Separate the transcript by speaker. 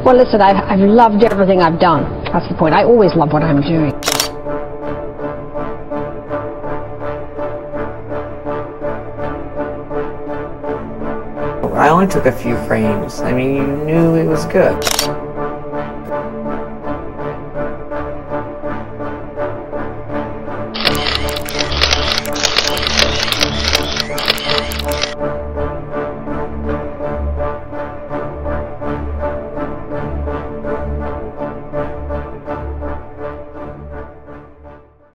Speaker 1: Well, listen, I've loved everything I've done. That's the point. I always love what I'm doing.
Speaker 2: I only took a few frames. I mean, you knew it was good.